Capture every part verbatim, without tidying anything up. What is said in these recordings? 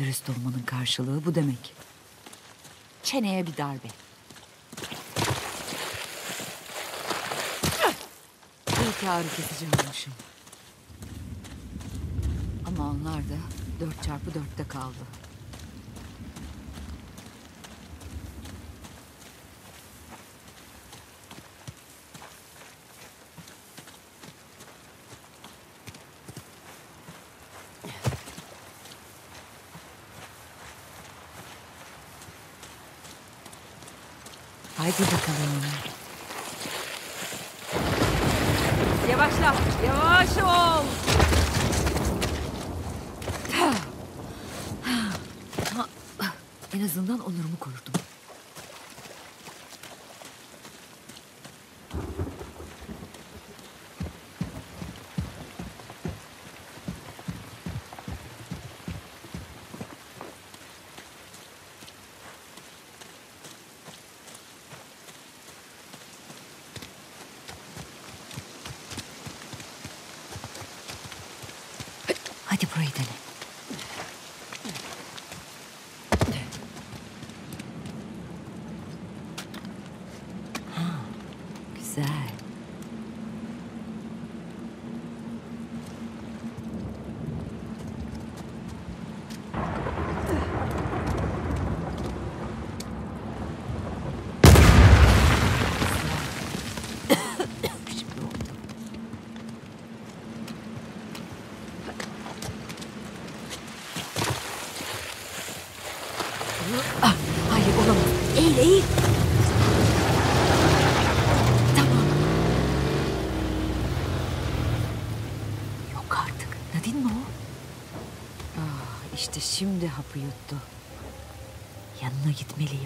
Dürüst olmanın karşılığı bu demek. Çeneye bir darbe. İyi ki ağrı kesici almışım. Ama onlar da dört çarpı dörtte kaldı. Haydi bakalım. Yavaşla, yavaş ol. En azından onurumu korudum. Hadi burayı dene. Ha, güzel. Şimdi oldu. Ah, hayır olamaz. Eğil eğil. Tamam. Yok artık. Nadine mi o? Ah, işte şimdi hapı yuttu. Yanına gitmeliyim.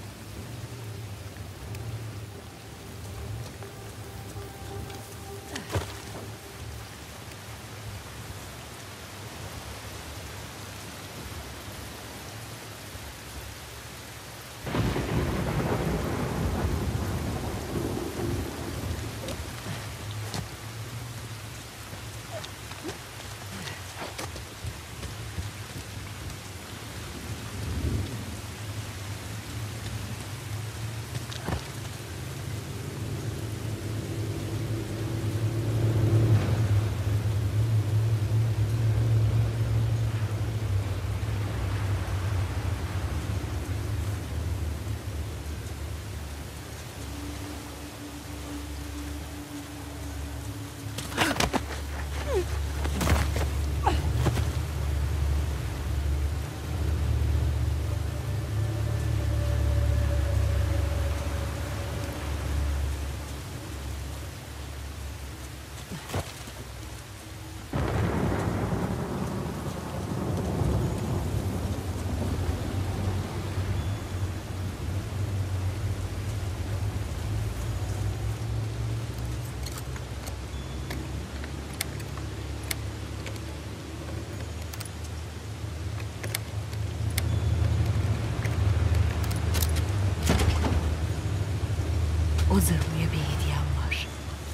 O zırhlıya bir hediyem var.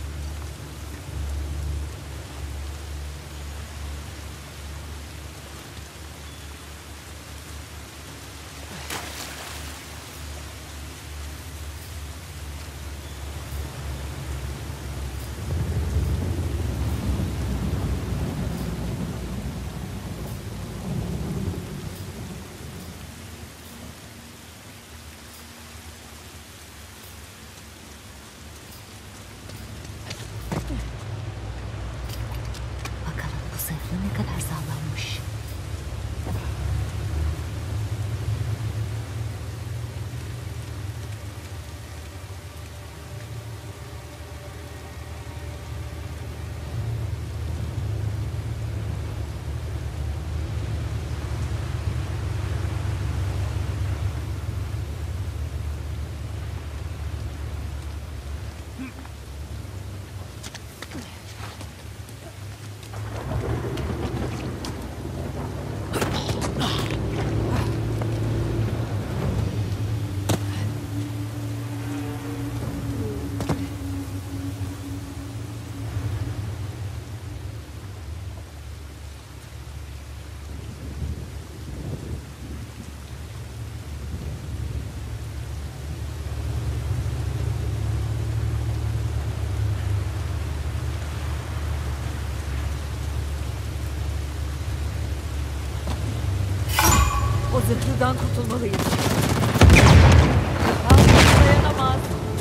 Bakalım bu zırhlı ne kadar sağlammış. zırhlıdan kurtulmalıyız. Dayanamaz.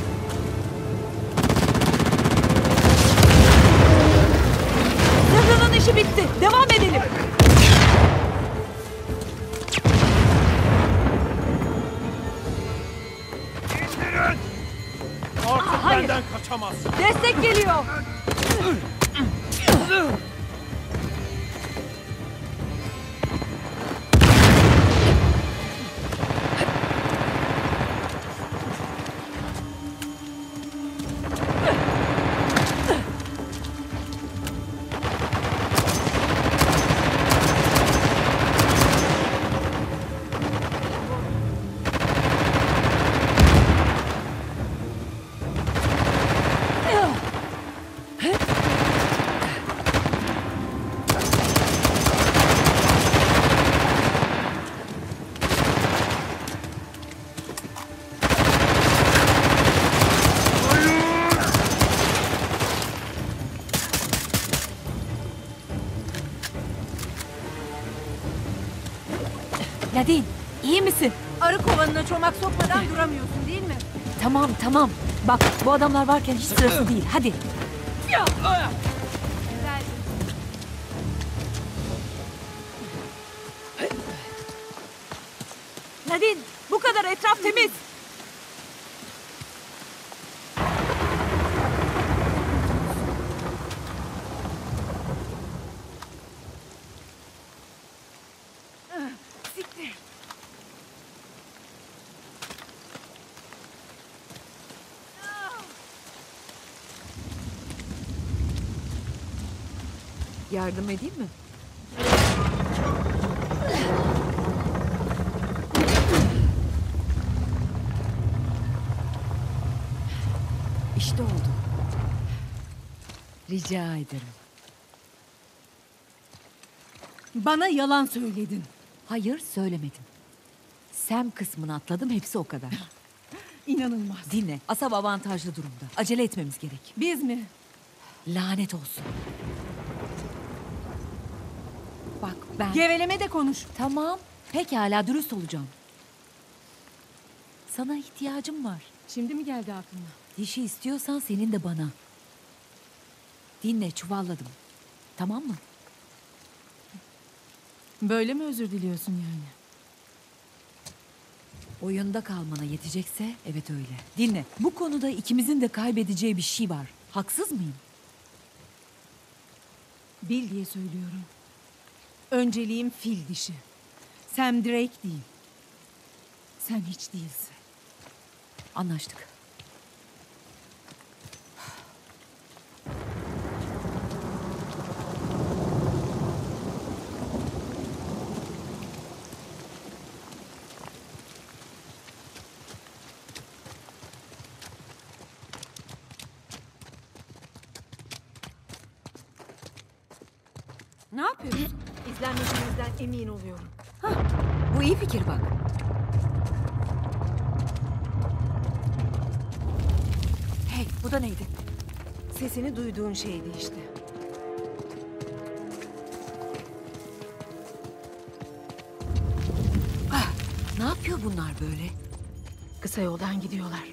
Zırhlının işi bitti. Devam edelim. İndirin! Artık Aa, hayır. benden kaçamazsın. Destek geliyor. Nadine, iyi misin? Arı kovanına çomak sokmadan duramıyorsun değil mi? Tamam, tamam. Bak, bu adamlar varken hiç sırası değil. Hadi. Güzel. Nadine, bu kadar, etraf temiz. Siktir. Yardım edeyim mi? İşte oldu. Rica ederim. Bana yalan söyledin. Hayır, söylemedim. Sam kısmını atladım, hepsi o kadar. İnanılmaz. Dinle, Asab avantajlı durumda. Acele etmemiz gerek. Biz mi? Lanet olsun. Bak ben... Geveleme de konuş. Tamam, pekala dürüst olacağım. Sana ihtiyacım var. Şimdi mi geldi aklına? Dişi istiyorsan senin de bana. Dinle, çuvalladım. Tamam mı? Böyle mi özür diliyorsun yani? Oyunda kalmana yetecekse evet öyle. Dinle, bu konuda ikimizin de kaybedeceği bir şey var. Haksız mıyım? Bil diye söylüyorum. Önceliğim fil dişi. Sam Drake değil. Sen hiç değilsin. Anlaştık. Ne yapıyorsun? İzlenmediğimizden emin oluyorum. Bu iyi fikir bak. Hey, bu da neydi? Sesini duyduğun şeydi işte. Ah, ne yapıyor bunlar böyle? Kısa yoldan gidiyorlar.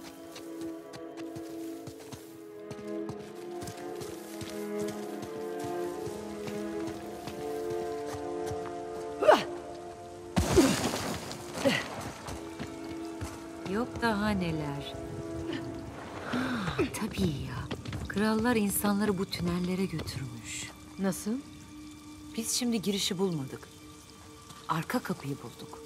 Yok daha neler. Ha, tabii ya. Krallar insanları bu tünellere götürmüş. Nasıl? Biz şimdi girişi bulmadık. Arka kapıyı bulduk.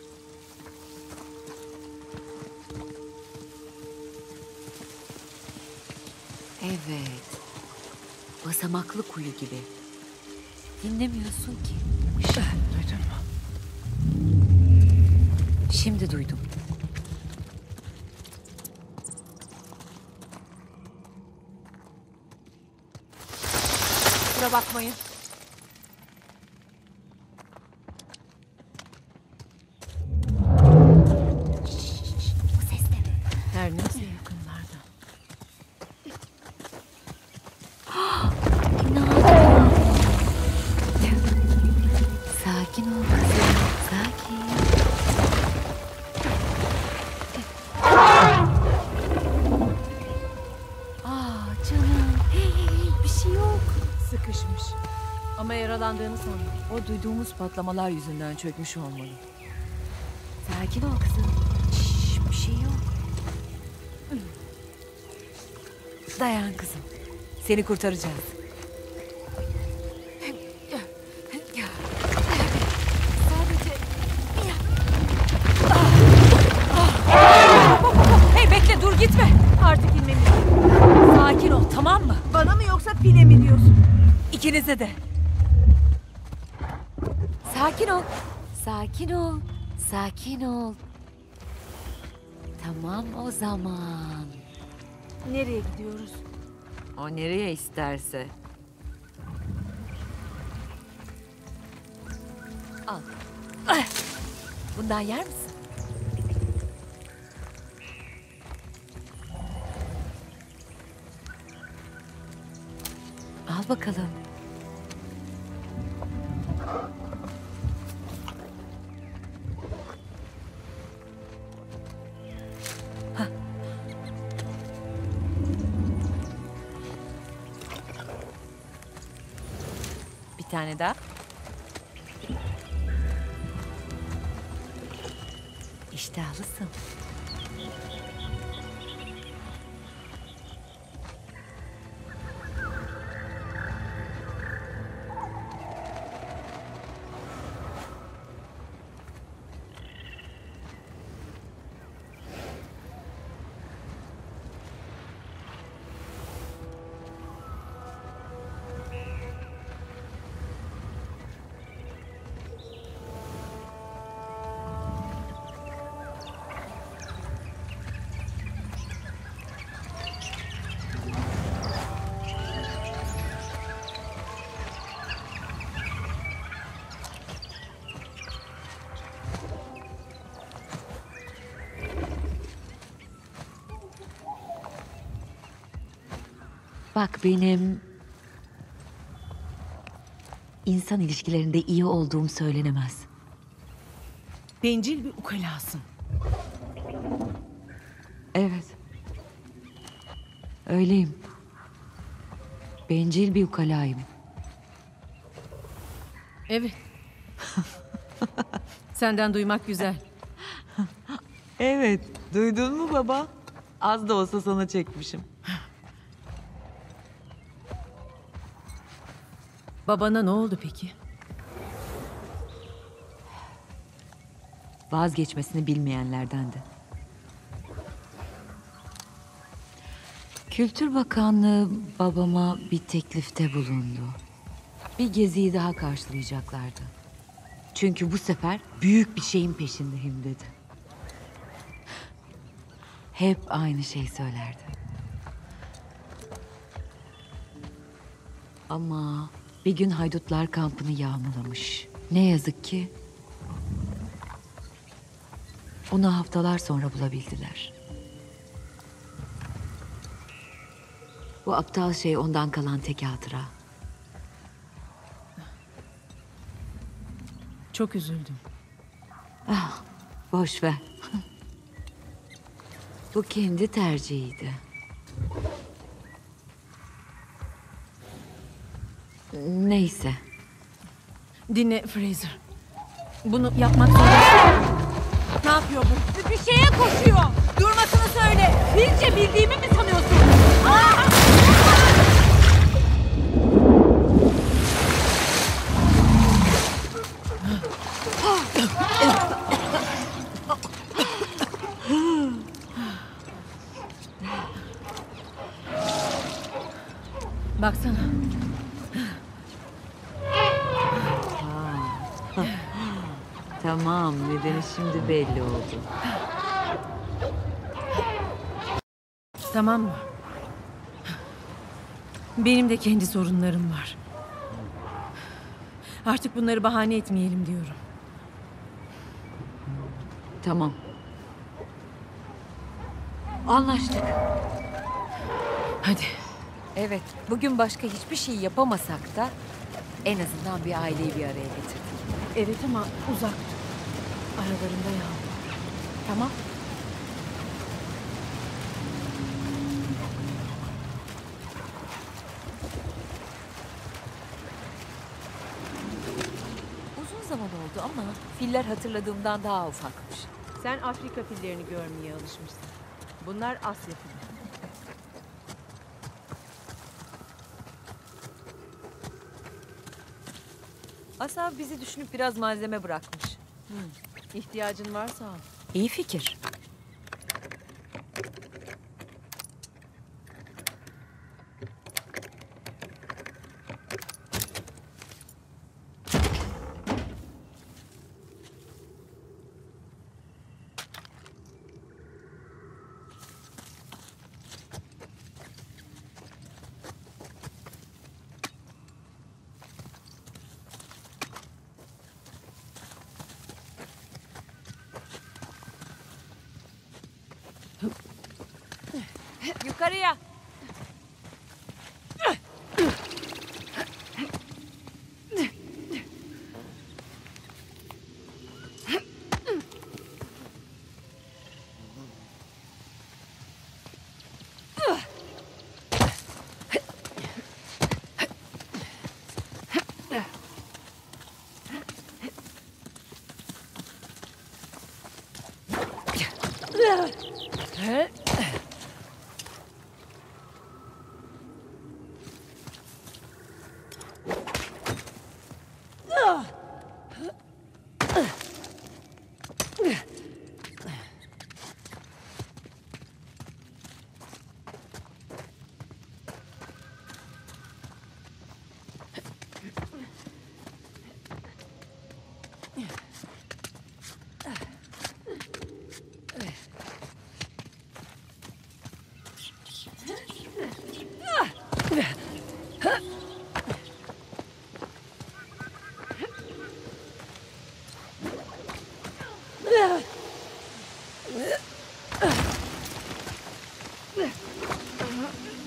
Evet. Basamaklı kuyu gibi. Dinlemiyorsun ki. Duydun mu? Şimdi duydum. Kusura bakmayın. Bu ses ne? Her neyse yakınlarda. İnanmıyorum. Sakin ol kızım. Sakin. Ama yaralandığını sandım. O duyduğumuz patlamalar yüzünden çökmüş olmalı. Sakin ol kızım. Şşş, bir şey yok. Dayan kızım. Seni kurtaracağız. Sadece... Hey bekle, dur gitme. Artık inmemiz. Sakin ol, tamam mı? Bana mı yoksa file mi diyorsun? İkinize de. Sakin ol. Sakin ol. Sakin ol. Tamam o zaman. Nereye gidiyoruz? O nereye isterse. Al. Ah! Bundan yer misin? Al bakalım. Hah. Bir tane daha. İştahlısın. Bak benim insan ilişkilerinde iyi olduğum söylenemez. Bencil bir ukalasın. Evet. Öyleyim. Bencil bir ukalayım. Evet. Senden duymak güzel. Evet. Duydun mu baba? Az da olsa sana çekmişim. Babana ne oldu peki? Vazgeçmesini bilmeyenlerdendi. Kültür Bakanlığı babama bir teklifte bulundu. Bir geziyi daha karşılayacaklardı. Çünkü bu sefer büyük bir şeyin peşindeyim dedi. Hep aynı şey söylerdi. Ama bir gün haydutlar kampını yağmalamış. Ne yazık ki onu haftalar sonra bulabildiler. Bu aptal şey ondan kalan tek hatıra. Çok üzüldüm. Ah, boş ver. Bu kendi tercihiydi. Neyse. Dinle Fraser. Bunu yapmak zorundasın. Ne yapıyor bu? Bir şeye koşuyor. Durmasını söyle. Bilce bildiğimi mi sanıyorsun? Aa! Baksana. Tamam, nedeni şimdi belli oldu. Tamam mı? Benim de kendi sorunlarım var. Artık bunları bahane etmeyelim diyorum. Tamam. Anlaştık. Hadi. Evet, bugün başka hiçbir şey yapamasak da en azından bir aileyi bir araya getirdik. Evet ama uzak. Aralarında yağmur. Tamam. zaman oldu ama filler hatırladığımdan daha ufakmış. Sen Afrika fillerini görmeye alışmışsın. Bunlar Asya fili. Asav bizi düşünüp biraz malzeme bırakmış. İhtiyacın varsa al. İyi fikir. Yukarıya.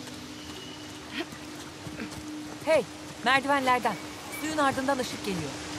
Hey, merdivenlerden. Suyun ardından ışık geliyor.